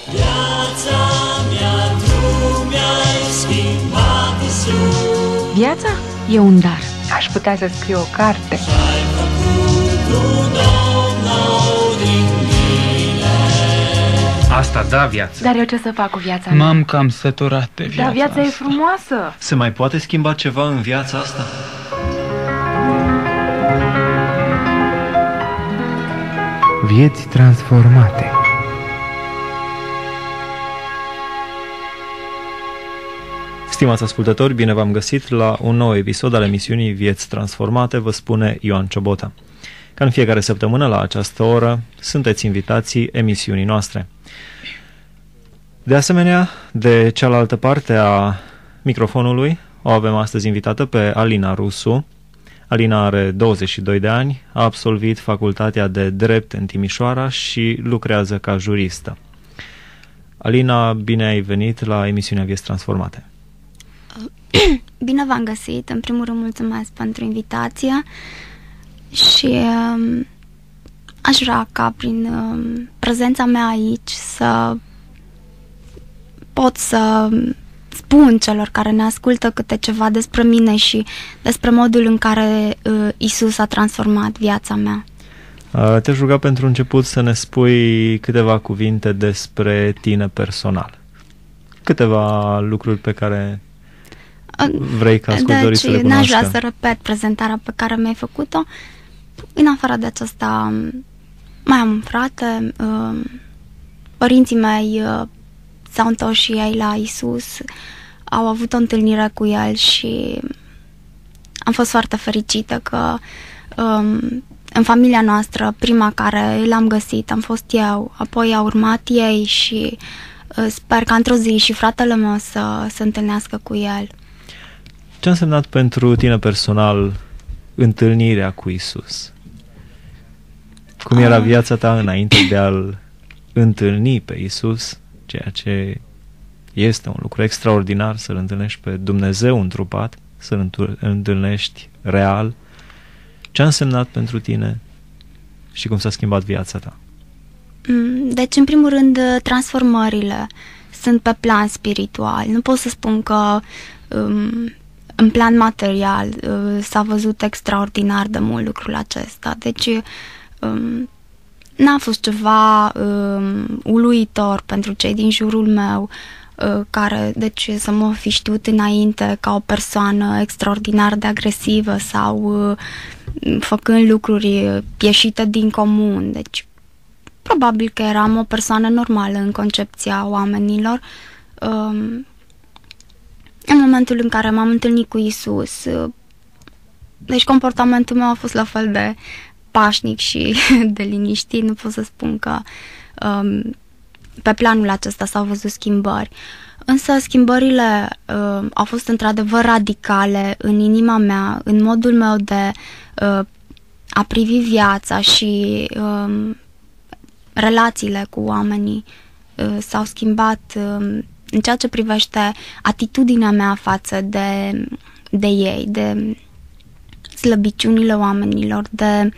Viața mea, tu mi-ai schimbat, Iisus. Viața e un dar. Aș putea să scriu o carte. Și-ai făcut un om nou din mine. Asta da viață. Dar eu ce să fac cu viața mea? M-am cam săturat de viața Dar viața e asta. frumoasă. Se mai poate schimba ceva în viața asta? Vieți transformate. Stimați ascultători, bine v-am găsit la un nou episod al emisiunii Vieți Transformate, vă spune Ioan Ciobota. Ca în fiecare săptămână, la această oră, sunteți invitații emisiunii noastre. De asemenea, de cealaltă parte a microfonului, o avem astăzi invitată pe Alina Rusu. Alina are 22 de ani, a absolvit facultatea de drept în Timișoara și lucrează ca juristă. Alina, bine ai venit la emisiunea Vieți Transformate. Bine v-am găsit. În primul rând mulțumesc pentru invitație și aș vrea ca prin prezența mea aici să pot să spun celor care ne ascultă câte ceva despre mine și despre modul în care Iisus a transformat viața mea. Te-aș ruga pentru început să ne spui câteva cuvinte despre tine personal. Câteva lucruri pe care vrei ca ascultătorii să le cunoască. N-aș vrea să repet prezentarea pe care mi-ai făcut-o. În afară de aceasta, mai am un frate. Părinții mei s-au întors și ei la Iisus. Au avut o întâlnire cu el și am fost foarte fericită că în familia noastră, prima care l-am găsit am fost eu, apoi au urmat ei și sper că într-o zi și fratele meu să se întâlnească cu el. Ce a însemnat pentru tine personal întâlnirea cu Iisus? Cum era viața ta înainte de a-L întâlni pe Iisus, ceea ce este un lucru extraordinar, să-L întâlnești pe Dumnezeu întrupat, să-L întâlnești real? Ce a însemnat pentru tine și cum s-a schimbat viața ta? Deci, în primul rând, transformările sunt pe plan spiritual. Nu pot să spun că în plan material s-a văzut extraordinar de mult lucrul acesta. Deci n-a fost ceva uluitor pentru cei din jurul meu, care, deci, să mă fi știut înainte ca o persoană extraordinar de agresivă sau făcând lucruri ieșite din comun. Deci probabil că eram o persoană normală în concepția oamenilor. În momentul în care m-am întâlnit cu Iisus, deci comportamentul meu a fost la fel de pașnic și de liniștit. Nu pot să spun că pe planul acesta s-au văzut schimbări. Însă schimbările au fost într-adevăr radicale în inima mea, în modul meu de a privi viața și relațiile cu oamenii s-au schimbat în ceea ce privește atitudinea mea față de ei, de slăbiciunile oamenilor, de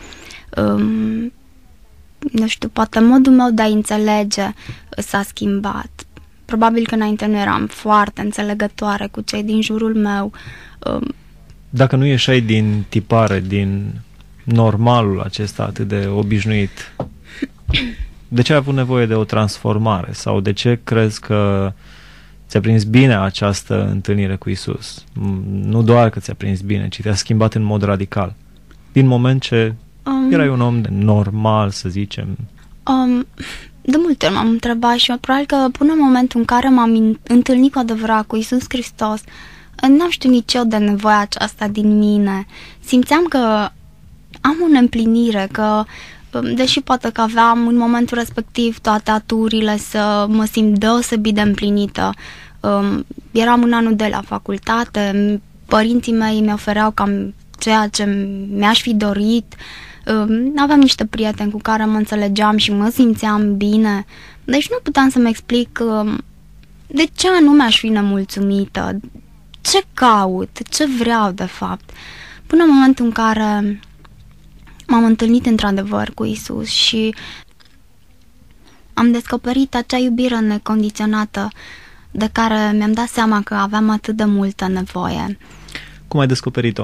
nu știu, poate modul meu de a înțelege s-a schimbat. Probabil că înainte nu eram foarte înțelegătoare cu cei din jurul meu. Dacă nu ieșai din tipare, din normalul acesta atât de obișnuit, de ce ai avut nevoie de o transformare? Sau de ce crezi că ți-a prins bine această întâlnire cu Iisus? Nu doar că ți-a prins bine, ci te-a schimbat în mod radical. Din moment ce erai un om normal, să zicem. De multe ori m-am întrebat și probabil că până în momentul în care m-am întâlnit cu adevărat cu Iisus Hristos, n-am știut nici eu de nevoia aceasta din mine. Simțeam că am o neîmplinire, că deși poate că aveam în momentul respectiv toate aturile să mă simt deosebit de împlinită, eram în anul de la facultate, părinții mei mi ofereau cam ceea ce mi-aș fi dorit, aveam niște prieteni cu care mă înțelegeam și mă simțeam bine, deci nu puteam să-mi explic de ce anume aș fi nemulțumită, ce caut, ce vreau de fapt, până în momentul în care m-am întâlnit într-adevăr cu Iisus și am descoperit acea iubire necondiționată de care mi-am dat seama că aveam atât de multă nevoie. Cum ai descoperit-o?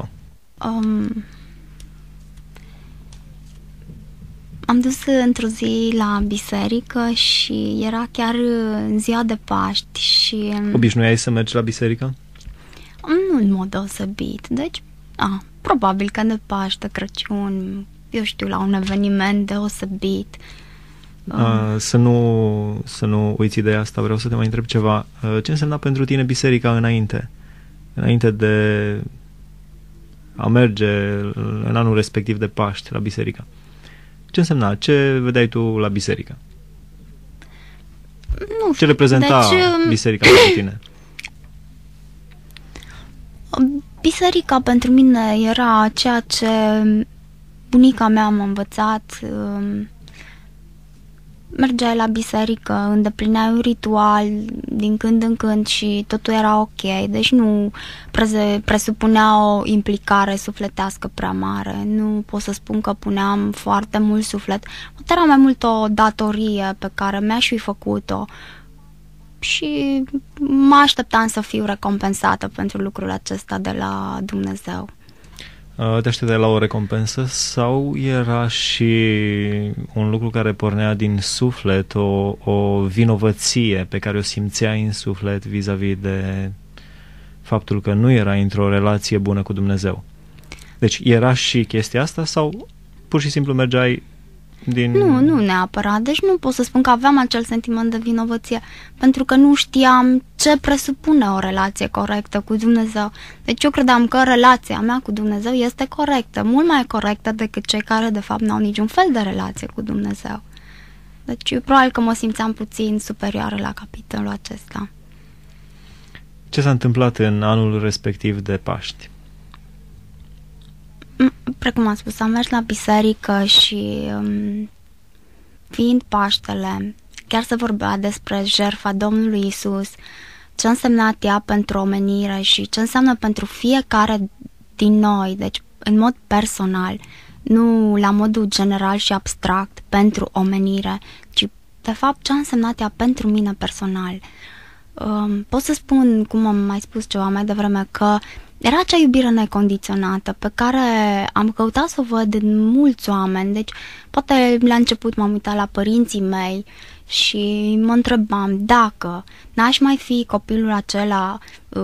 Am dus într-o zi la biserică și era chiar în ziua de Paști și... Obișnuiai să mergi la biserică? Nu în mod deosebit, deci, probabil că de Paște, Crăciun, eu știu, la un eveniment deosebit. Să nu uiți ideea asta, vreau să te mai întreb ceva. Ce însemna pentru tine biserica înainte de a merge în anul respectiv de Paști la biserică? Ce însemna? Ce vedeai tu la biserică? Nu știu. Ce reprezenta biserica pentru tine? Biserica pentru mine era ceea ce bunica mea m-a învățat. Mergeai la biserică, îndeplineai un ritual din când în când și totul era ok, deci nu presupunea o implicare sufletească prea mare. Nu pot să spun că puneam foarte mult suflet, era mai mult o datorie pe care mi-aș fi făcut-o și mă așteptam să fiu recompensată pentru lucrul acesta de la Dumnezeu. Te așteptai la o recompensă sau era și un lucru care pornea din suflet, o vinovăție pe care o simțeai în suflet vis-a-vis de faptul că nu erai într-o relație bună cu Dumnezeu? Deci era și chestia asta sau pur și simplu mergeai din... Nu neapărat, deci nu pot să spun că aveam acel sentiment de vinovăție, pentru că nu știam ce presupune o relație corectă cu Dumnezeu. Deci eu credeam că relația mea cu Dumnezeu este corectă, mult mai corectă decât cei care de fapt n-au niciun fel de relație cu Dumnezeu. Deci probabil că mă simțeam puțin superioară la capitolul acesta. Ce s-a întâmplat în anul respectiv de Paști? Precum am spus, am mers la biserică și fiind Paștele, chiar se vorbea despre jertfa Domnului Isus, ce însemna ea pentru omenire și ce înseamnă pentru fiecare din noi, deci în mod personal, nu la modul general și abstract pentru omenire, ci de fapt ce a însemnat ea pentru mine personal. Pot să spun, cum am mai spus ceva mai devreme, că era acea iubire necondiționată pe care am căutat să o văd în mulți oameni. Deci, poate la început m-am uitat la părinții mei și mă întrebam dacă n-aș mai fi copilul acela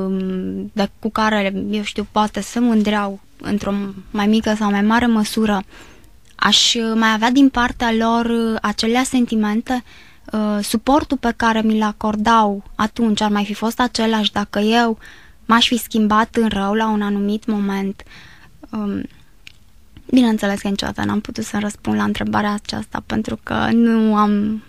cu care, eu știu, poate se mândreau într-o mai mică sau mai mare măsură, aș mai avea din partea lor acelea sentimente, suportul pe care mi-l acordau atunci ar mai fi fost același dacă eu m-aș fi schimbat în rău la un anumit moment. Bineînțeles că niciodată n-am putut să răspund la întrebarea aceasta pentru că nu am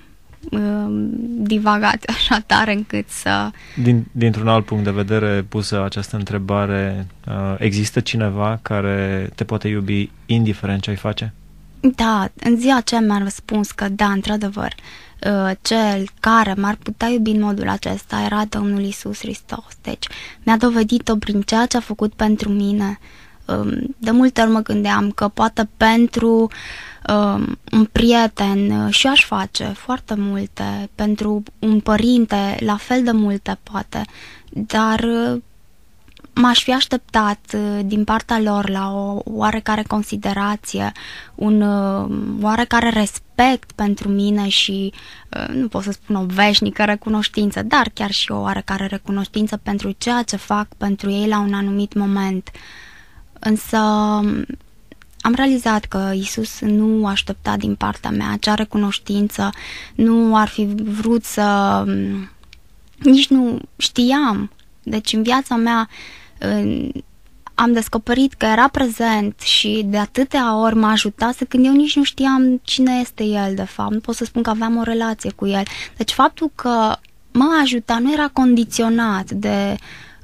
divagat așa tare încât să... Dintr-un alt punct de vedere pusă această întrebare, există cineva care te poate iubi indiferent ce ai face? Da, în ziua aceea mi-a răspuns că da, într-adevăr, cel care m-ar putea iubi în modul acesta era Domnul Iisus Hristos. Deci mi-a dovedit-o prin ceea ce a făcut pentru mine. De multe ori mă gândeam că poate pentru un prieten și aș face foarte multe, pentru un părinte la fel de multe poate, dar m-aș fi așteptat din partea lor la o oarecare considerație, un oarecare respect pentru mine și, nu pot să spun o veșnică recunoștință, dar chiar și o oarecare recunoștință pentru ceea ce fac pentru ei la un anumit moment. Însă am realizat că Iisus nu aștepta din partea mea acea recunoștință, nu ar fi vrut să... nici nu știam. Deci în viața mea am descoperit că era prezent și de atâtea ori m-a ajutat când eu nici nu știam cine este El de fapt. Nu pot să spun că aveam o relație cu El. Deci faptul că mă ajuta nu era condiționat de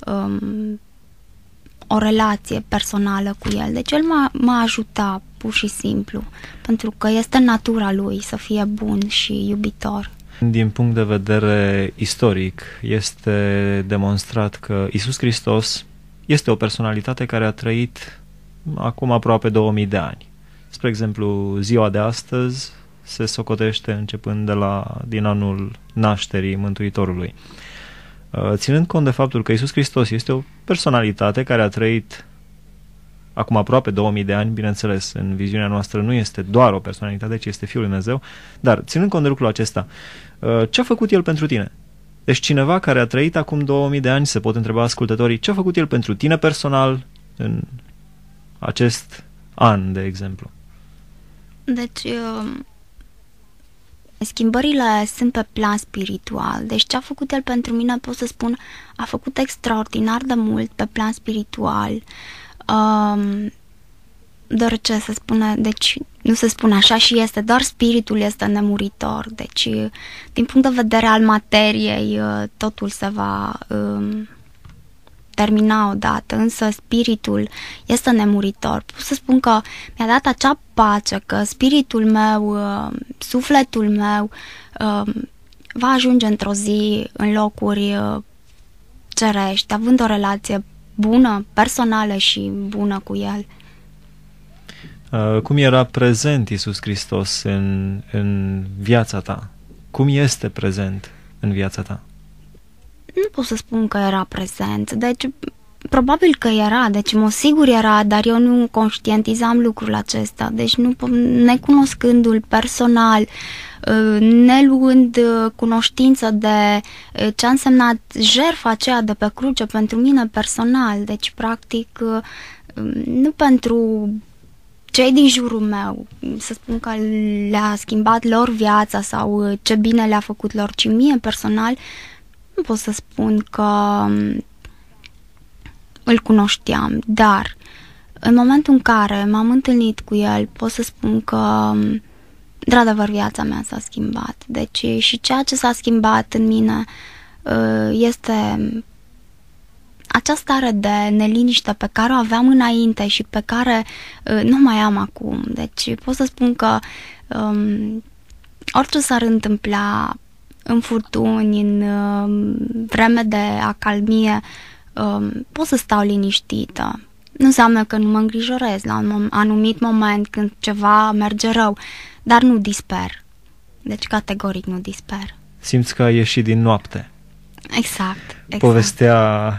o relație personală cu El. Deci El mă ajuta pur și simplu, pentru că este natura Lui să fie bun și iubitor. Din punct de vedere istoric, este demonstrat că Iisus Hristos este o personalitate care a trăit acum aproape 2000 de ani. Spre exemplu, ziua de astăzi se socotește începând din anul nașterii Mântuitorului. Ținând cont de faptul că Iisus Hristos este o personalitate care a trăit acum aproape 2000 de ani, bineînțeles, în viziunea noastră nu este doar o personalitate, ci este Fiul lui Dumnezeu, dar ținând cont de lucrul acesta, ce a făcut El pentru tine? Deci cineva care a trăit acum 2000 de ani, se pot întreba ascultătorii, ce a făcut El pentru tine personal în acest an, de exemplu? Deci, schimbările sunt pe plan spiritual. Deci ce a făcut El pentru mine, pot să spun, a făcut extraordinar de mult pe plan spiritual. Doar ce se spune, deci nu se spune așa și este, doar spiritul este nemuritor. Deci, din punct de vedere al materiei, totul se va termina odată, însă spiritul este nemuritor. Pot să spun că mi-a dat acea pace, că spiritul meu, sufletul meu va ajunge într-o zi în locuri cerești, având o relație bună, personală și bună cu El. Cum era prezent Iisus Hristos în viața ta? Cum este prezent în viața ta? Nu pot să spun că era prezent, deci probabil că era, deci mă sigur era, dar eu nu conștientizam lucrul acesta, deci nu, necunoscându-l personal, neluând cunoștință de ce a însemnat jertfa aceea de pe cruce pentru mine personal, deci practic nu pentru cei din jurul meu, să spun că le-a schimbat lor viața sau ce bine le-a făcut lor, ci mie personal nu pot să spun că îl cunoșteam, dar în momentul în care m-am întâlnit cu El, pot să spun că într-adevăr viața mea s-a schimbat. Deci și ceea ce s-a schimbat în mine este acea stare de neliniște pe care o aveam înainte și pe care nu mai am acum. Deci pot să spun că orice s-ar întâmpla în furtuni, în vreme de acalmie, pot să stau liniștită. Nu înseamnă că nu mă îngrijorez la un anumit moment când ceva merge rău, dar nu disper. Deci categoric nu disper. Simți că ai ieșit din noapte. Exact. Povestea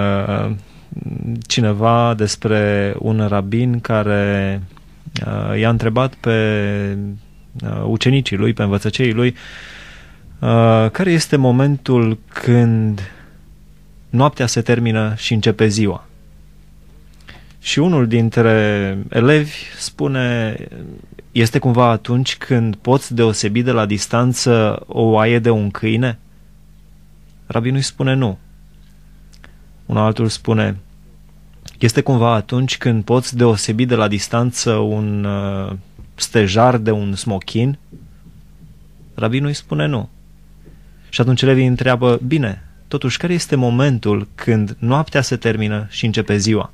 cineva despre un rabin care i-a întrebat pe ucenicii lui, pe învățăceii lui, care este momentul când noaptea se termină și începe ziua. Și unul dintre elevi spune, este cumva atunci când poți deosebi de la distanță o oaie de un câine? Rabinul îi spune nu. Un altul spune, este cumva atunci când poți deosebi de la distanță un stejar de un smochin? Rabinul îi spune nu. Și atunci elevii întreabă, bine, totuși care este momentul când noaptea se termină și începe ziua?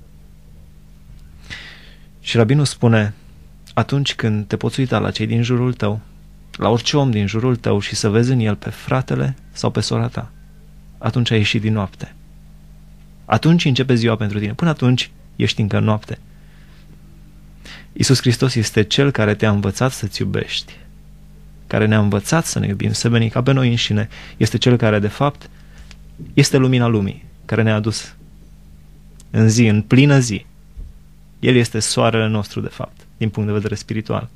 Și rabinul spune, atunci când te poți uita la cei din jurul tău, la orice om din jurul tău și să vezi în el pe fratele sau pe sora ta, atunci ai ieșit din noapte. Atunci începe ziua pentru tine. Până atunci ești încă în noapte. Iisus Hristos este Cel care te-a învățat să-ți iubești, care ne-a învățat să ne iubim semenii ca pe noi înșine. Este Cel care, de fapt, este lumina lumii, care ne-a adus în zi, în plină zi. El este soarele nostru, de fapt, din punct de vedere spiritual.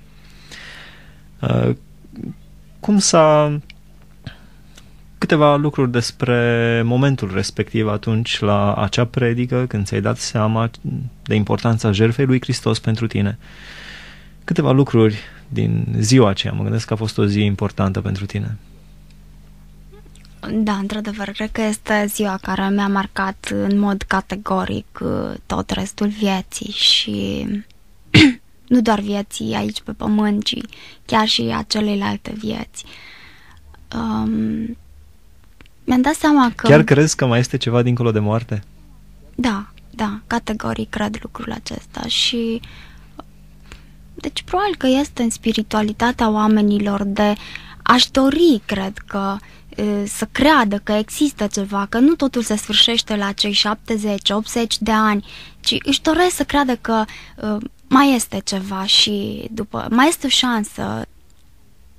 Câteva lucruri despre momentul respectiv atunci, la acea predică, când ți-ai dat seama de importanța jertfei lui Hristos pentru tine. Câteva lucruri din ziua aceea, mă gândesc că a fost o zi importantă pentru tine. Da, într-adevăr, cred că este ziua care mi-a marcat în mod categoric tot restul vieții și nu doar vieții aici pe pământ, ci chiar și a celelalte vieți. Mi-am dat seama că... Chiar crezi că mai este ceva dincolo de moarte? Da, categoric cred lucrul acesta și... Deci probabil că este în spiritualitatea oamenilor de aș dori, cred că, să creadă că există ceva, că nu totul se sfârșește la cei 70-80 de ani, ci își doresc să creadă că mai este ceva și mai este o șansă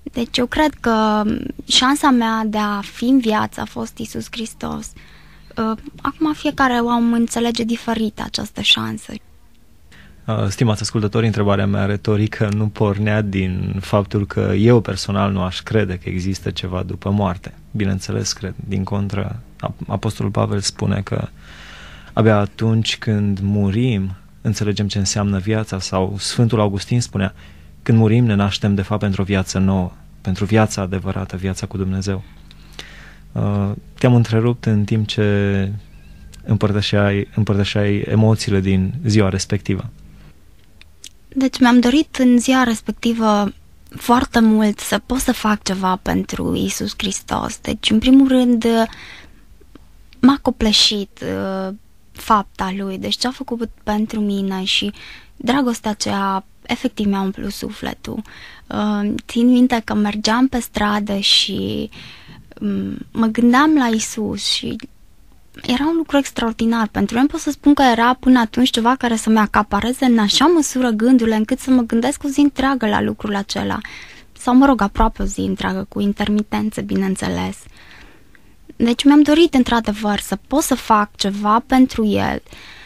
Deci eu cred că șansa mea de a fi în viață a fost Iisus Hristos. Acum fiecare om înțelege diferit această șansă. Stimați ascultători, întrebarea mea retorică nu pornea din faptul că eu personal nu aș crede că există ceva după moarte. Bineînțeles, cred. Din contră, Apostolul Pavel spune că abia atunci când murim înțelegem ce înseamnă viața, sau Sfântul Augustin spunea, când murim ne naștem de fapt pentru o viață nouă, pentru viața adevărată, viața cu Dumnezeu. Te-am întrerupt în timp ce împărtășeai emoțiile din ziua respectivă. Deci mi-am dorit în ziua respectivă foarte mult să pot să fac ceva pentru Iisus Hristos. Deci, în primul rând, m-a copleșit fapta Lui, deci ce a făcut pentru mine și dragostea aceea efectiv mi-a umplut sufletul. Țin minte că mergeam pe stradă și mă gândeam la Iisus și era un lucru extraordinar. Pentru mine pot să spun că era până atunci ceva care să-mi acapareze în așa măsură gândurile încât să mă gândesc o zi întreagă la lucrul acela. Sau, mă rog, aproape o zi întreagă, cu intermitențe, bineînțeles. Deci mi-am dorit, într-adevăr, să pot să fac ceva pentru El.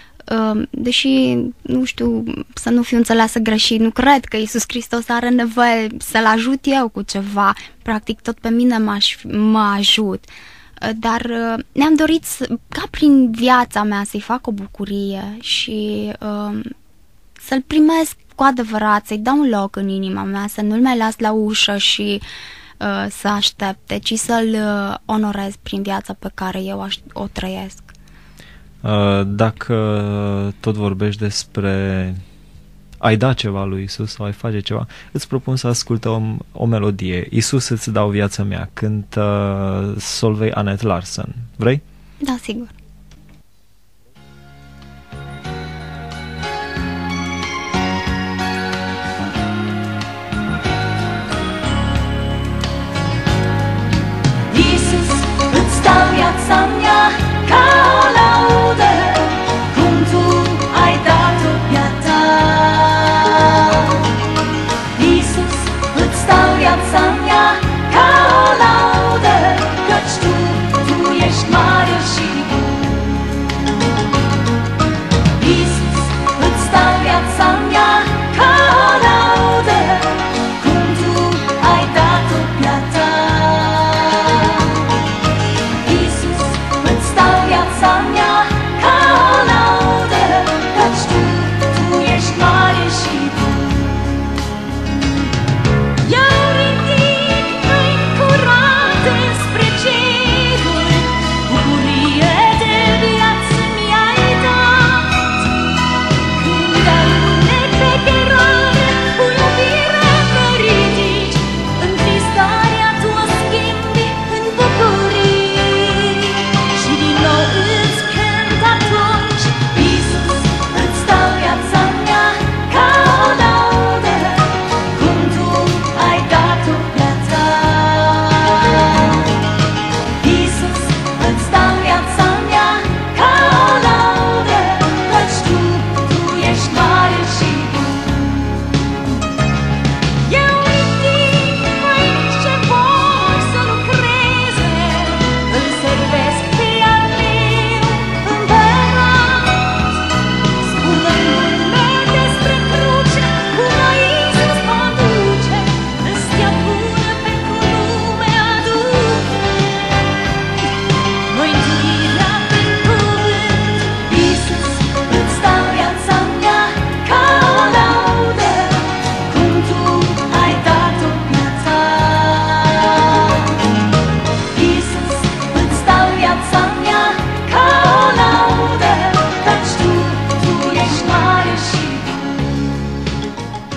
Deși, nu știu, să nu fiu înțeleasă greșit, nu cred că Iisus Hristos are nevoie să-L ajut eu cu ceva. Practic, tot pe mine mă ajut. Dar ne-am dorit ca prin viața mea să-i fac o bucurie și să-L primesc cu adevărat, să-i dau un loc în inima mea, să nu-L mai las la ușă și să aștepte, ci să-L onorez prin viața pe care eu o trăiesc. Dacă tot vorbești despre ai da ceva lui Isus sau ai face ceva, îți propun să ascultăm o melodie. Isus, îți dau viața mea, cântă Solveig Annette Larsen. Vrei? Da, sigur. Iisus, îți dau viața mea ca o laudă, cum Tu ai dat-o pe-a Ta. Iisus, îți dau viața mea ca o laudă, căci Tu ești mare și bun. Iisus, îți dau viața mea ca o laudă, cum Tu ai dat-o pe-a Ta. Iisus, îți dau viața mea ca o laudă, căci Tu ești mare și bun. Eu ridic mâini curate spre ceruri, bucurie de viață mi-ai dat. Când alune pe cărare, cu iubire mă ridici, întristarea Tu o schimbi în bucurii. Și din nou îți cânt atunci, Iisus, îți dau viața mea ca o laudă, cum Tu ai dat-o pe-a Ta. Iisus, îți dau viața mea ca o laudă, căci Tu ești mare și bun. Eu ridic mâini ce vor să lucreze, îl servesc pe al meu împărat. Spune-mi lume despre cruce, cum a Iisus mă duce, vestea bună pentru lume aduc. Mântuirea prin cuvânt, Iisus, îți dau viața mea ca o laudă, cum Tu ai dat-o pe-a Ta. Iisus, îți dau viața mea ca o laudă, căci Tu ești mare și bun.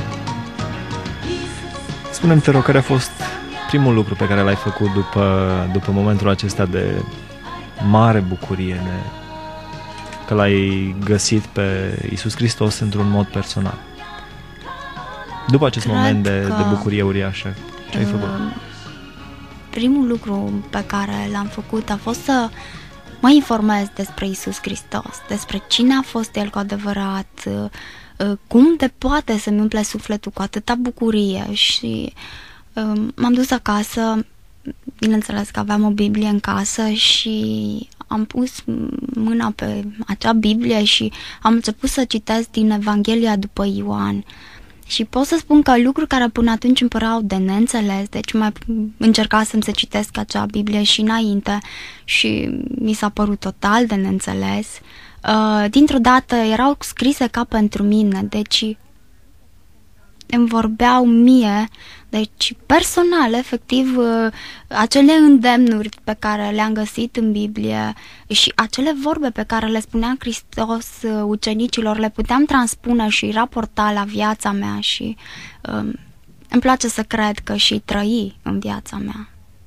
Spune-mi, te rog, care a fost primul lucru pe care l-ai făcut după momentul acesta de mare bucurie, că l-ai găsit pe Iisus Hristos într-un mod personal? După acest Cred moment de că, bucurie uriașă, ce ai făcut? Primul lucru pe care l-am făcut a fost să mă informez despre Iisus Hristos, despre cine a fost El cu adevărat, cum de poate să-mi umple sufletul cu atâta bucurie și M-am dus acasă, bineînțeles că aveam o Biblie în casă și am pus mâna pe acea Biblie și am început să citesc din Evanghelia după Ioan. Și pot să spun că lucruri care până atunci îmi păreau de neînțeles, deci mai încercasem să citesc acea Biblie și înainte și mi s-a părut total de neînțeles. Dintr-o dată erau scrise ca pentru mine, deci îmi vorbeau mie, deci personal, efectiv, acele îndemnuri pe care le-am găsit în Biblie și acele vorbe pe care le spunea Hristos ucenicilor, le puteam transpune și raporta la viața mea și îmi place să cred că și trăi în viața mea.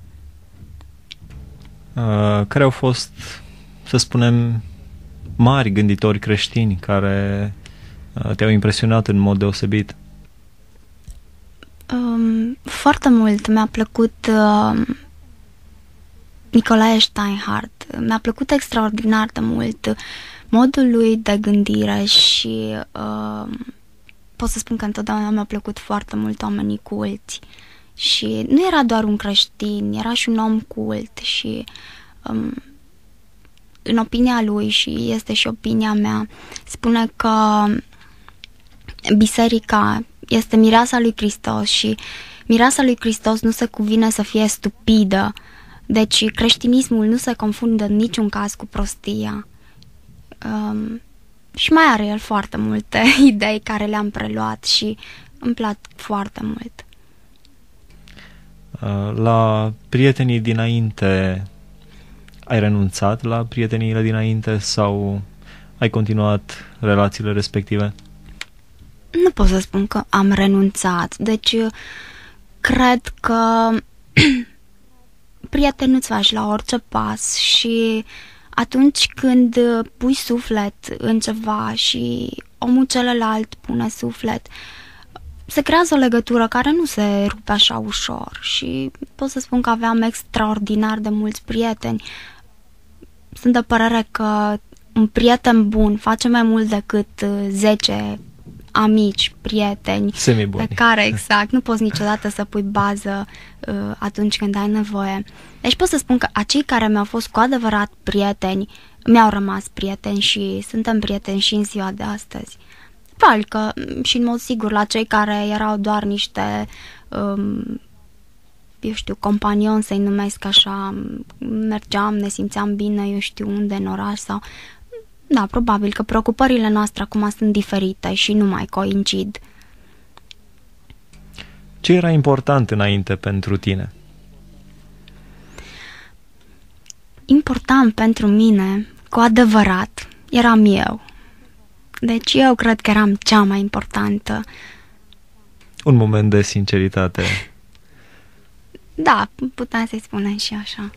Care au fost, să spunem, mari gânditori creștini care te-au impresionat în mod deosebit? Foarte mult mi-a plăcut Nicolae Steinhardt. Mi-a plăcut extraordinar de mult modul lui de gândire și pot să spun că întotdeauna mi-a plăcut foarte mult oamenii culți. Și nu era doar un creștin, era și un om cult și în opinia lui, și este și opinia mea, spune că biserica este mireasa lui Hristos și mireasa lui Hristos nu se cuvine să fie stupidă. Deci creștinismul nu se confundă în niciun caz cu prostia. Și mai are el foarte multe idei care le-am preluat și îmi plac foarte mult. La prietenii dinainte, ai renunțat la prieteniile dinainte sau ai continuat relațiile respective? Nu pot să spun că am renunțat, deci cred că prieten nu-ți faci la orice pas și atunci când pui suflet în ceva și omul celălalt pune suflet, se creează o legătură care nu se rupe așa ușor și pot să spun că aveam extraordinar de mulți prieteni. Sunt de părere că un prieten bun face mai mult decât 10 amici, prieteni, semibuni, pe care, exact, nu poți niciodată să pui bază atunci când ai nevoie. Deci pot să spun că acei care mi-au fost cu adevărat prieteni, mi-au rămas prieteni și suntem prieteni și în ziua de astăzi. Probabil că și în mod sigur la cei care erau doar niște, eu știu, companioni, să-i numesc așa, mergeam, ne simțeam bine, eu știu unde, în oraș sau... Da, probabil că preocupările noastre acum sunt diferite și nu mai coincid. Ce era important înainte pentru tine? Important pentru mine, cu adevărat, eram eu. Deci eu cred că eram cea mai importantă. Un moment de sinceritate. Da, putem să-i spunem și așa.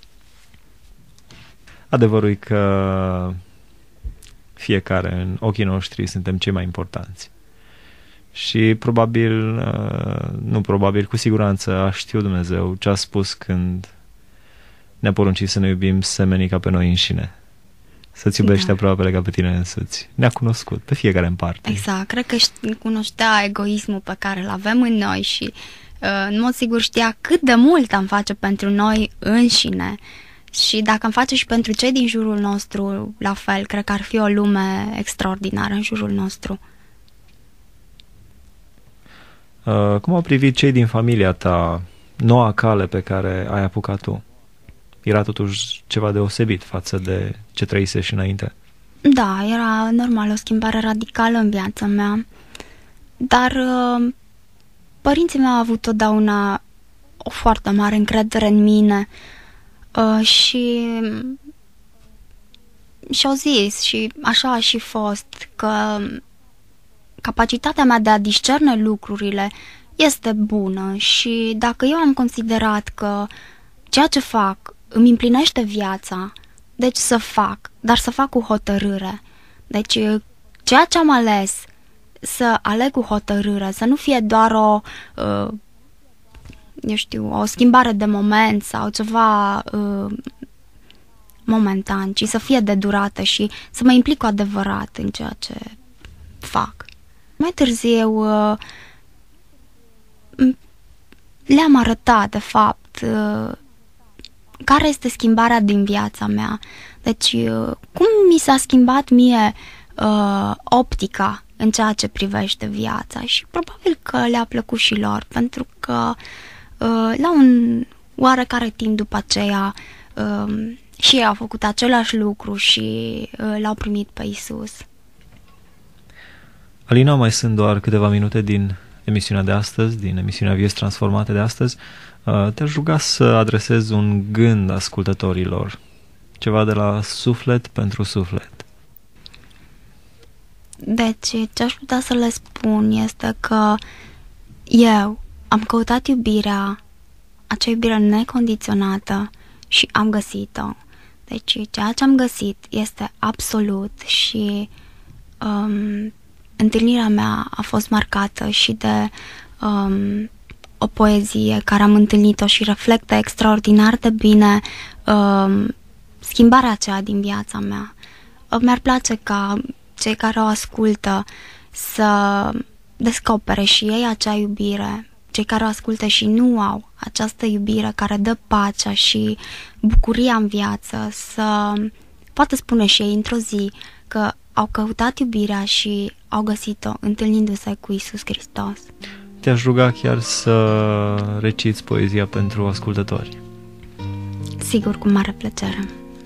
Adevărul e că fiecare în ochii noștri suntem cei mai importanți. Și probabil, nu probabil, cu siguranță a știut Dumnezeu ce a spus când ne-a poruncit să ne iubim semenii ca pe noi înșine. Să-ți iubești aproapele ca pe tine însuți. Ne-a cunoscut pe fiecare în parte. Exact, cred că cunoștea egoismul pe care îl avem în noi și în mod sigur știa cât de mult am face pentru noi înșine. Și dacă am face și pentru cei din jurul nostru, la fel, cred că ar fi o lume extraordinară în jurul nostru. Cum au privit cei din familia ta noua cale pe care ai apucat tu? Era totuși ceva deosebit față de ce trăise și înainte? Da, era normal o schimbare radicală în viața mea, dar părinții mei au avut totdeauna o foarte mare încredere în mine și-au zis, și așa a și fost, că capacitatea mea de a discerne lucrurile este bună și dacă eu am considerat că ceea ce fac îmi împlinește viața, deci să fac, dar să fac cu hotărâre. Deci ceea ce am ales, să aleg cu hotărâre, să nu fie doar o schimbare de moment sau ceva momentan, ci să fie de durată și să mă implic cu adevărat în ceea ce fac. Mai târziu le-am arătat, de fapt, care este schimbarea din viața mea. Deci, cum mi s-a schimbat mie optica în ceea ce privește viața, și probabil că le-a plăcut și lor, pentru că la un oarecare timp după aceea și ei au făcut același lucru și l-au primit pe Iisus. Alina, mai sunt doar câteva minute din emisiunea de astăzi, din emisiunea Vieți Transformate de astăzi. Te-aș ruga să adresezi un gând ascultătorilor, ceva de la suflet pentru suflet. Deci, ce aș putea să le spun este că eu am căutat iubirea, acea iubire necondiționată, și am găsit-o. Deci, ceea ce am găsit este absolut și întâlnirea mea a fost marcată și de o poezie care am întâlnit-o și reflectă extraordinar de bine schimbarea aceea din viața mea. Mi-ar place ca cei care o ascultă să descopere și ei acea iubire, cei care o ascultă și nu au această iubire care dă pacea și bucuria în viață, să poată spune și ei într-o zi că au căutat iubirea și au găsit-o întâlnindu-se cu Iisus Hristos. Te-aș ruga chiar să reciți poezia pentru ascultători. Sigur, cu mare plăcere.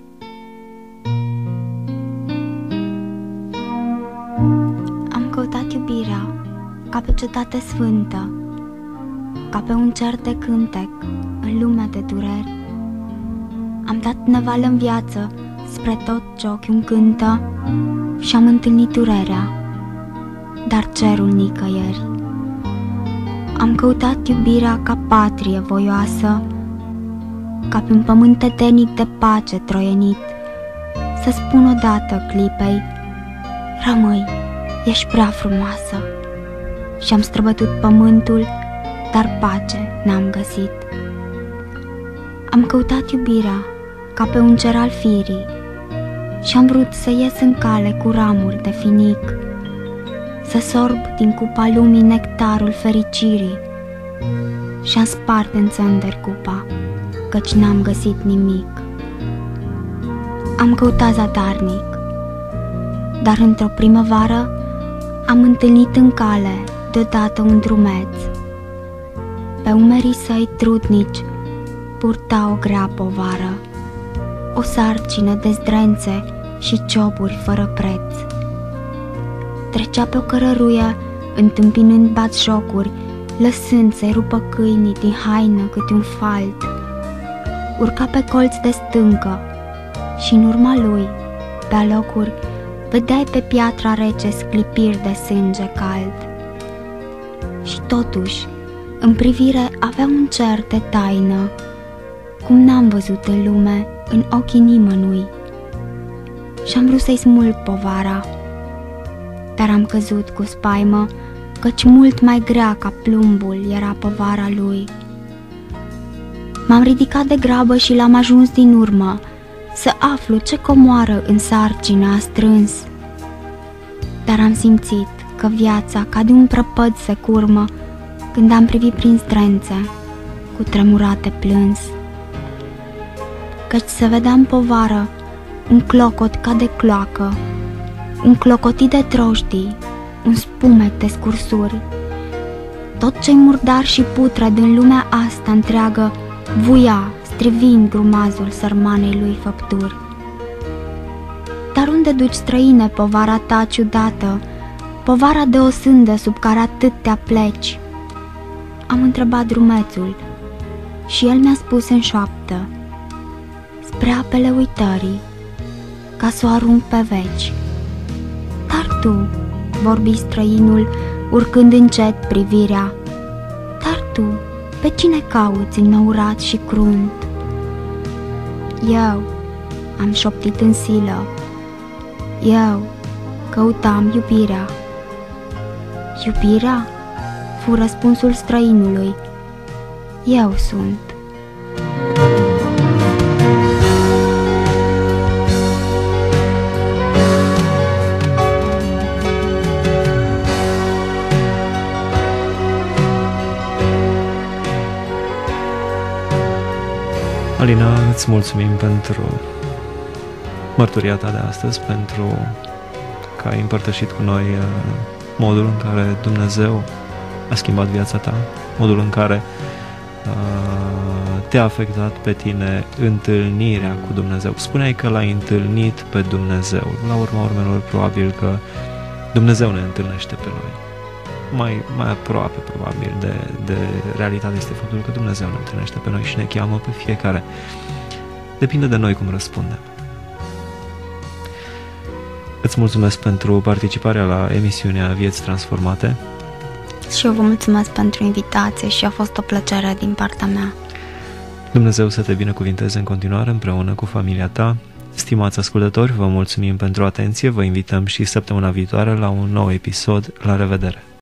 Am căutat iubirea ca pe o cetate sfântă, ca pe un cer de cântec în lumea de dureri. Am dat năvală în viață spre tot ce ochiul cântă și am întâlnit durerea, dar cerul nicăieri. Am căutat iubirea ca patrie voioasă, ca pe un pământ etenic de pace troienit, să spun odată clipei: rămâi, ești prea frumoasă. Și am străbătut pământul, dar pace n-am găsit. Am căutat iubirea ca pe un cer al firii și am vrut să ies în cale cu ramuri de finic, să sorb din cupa lumii nectarul fericirii, și am spart în țândări cupa, căci n-am găsit nimic. Am căutat zadarnic, dar într-o primăvară am întâlnit în cale deodată un drumeț. Pe umerii săi trudnici purta o grea povară, o sarcină de zdrențe și cioburi fără preț. Trecea pe o cărăruie, întâmpinând batjocuri, lăsând să-i rupă câinii din haină câte un falt. Urca pe colț de stâncă și în urma lui, pe alocuri, vedeai pe piatra rece sclipiri de sânge cald. Și totuși, în privire avea un cer de taină, cum n-am văzut în lume în ochii nimănui. Și-am vrut să-i smulg povara, dar am căzut cu spaimă, căci mult mai grea ca plumbul era povara lui. M-am ridicat de grabă și l-am ajuns din urmă, să aflu ce comoară în sarcină a strâns. Dar am simțit că viața ca de un prăpăd se curmă, când am privit prin zdrențe, cu tremurate plâns. Căci se vedea în povară un clocot ca de cloacă, un clocotit de drojdii, un spumec de scursuri. Tot ce-i murdar și putred în lumea asta întreagă vuia, strivind grumazul sărmanei lui făpturi. Dar unde duci, străine, povara ta ciudată, povara de o sândă sub care atât te apleci? Am întrebat drumețul și el mi-a spus în șoaptă: spre apele uitării, ca să o arunc pe veci. Dar tu, vorbi străinul, urcând încet privirea, dar tu, pe cine cauți înnăurat și crunt? Eu, am șoptit în silă, eu căutam iubirea. Iubirea? Fu răspunsul străinului. Eu sunt. îți mulțumim pentru mărturia ta de astăzi, pentru că ai împărtășit cu noi modul în care Dumnezeu a schimbat viața ta, modul în care te-a afectat pe tine întâlnirea cu Dumnezeu. Spuneai că l-ai întâlnit pe Dumnezeu. La urma urmelor, probabil că Dumnezeu ne întâlnește pe noi. Mai aproape, probabil, de realitate este faptul că Dumnezeu ne întâlnește pe noi și ne cheamă pe fiecare. Depinde de noi cum răspundem. Îți mulțumesc pentru participarea la emisiunea Vieți Transformate. Și eu vă mulțumesc pentru invitație și a fost o plăcere din partea mea. Dumnezeu să te binecuvinteze în continuare împreună cu familia ta. Stimați ascultători, vă mulțumim pentru atenție, vă invităm și săptămâna viitoare la un nou episod. La revedere!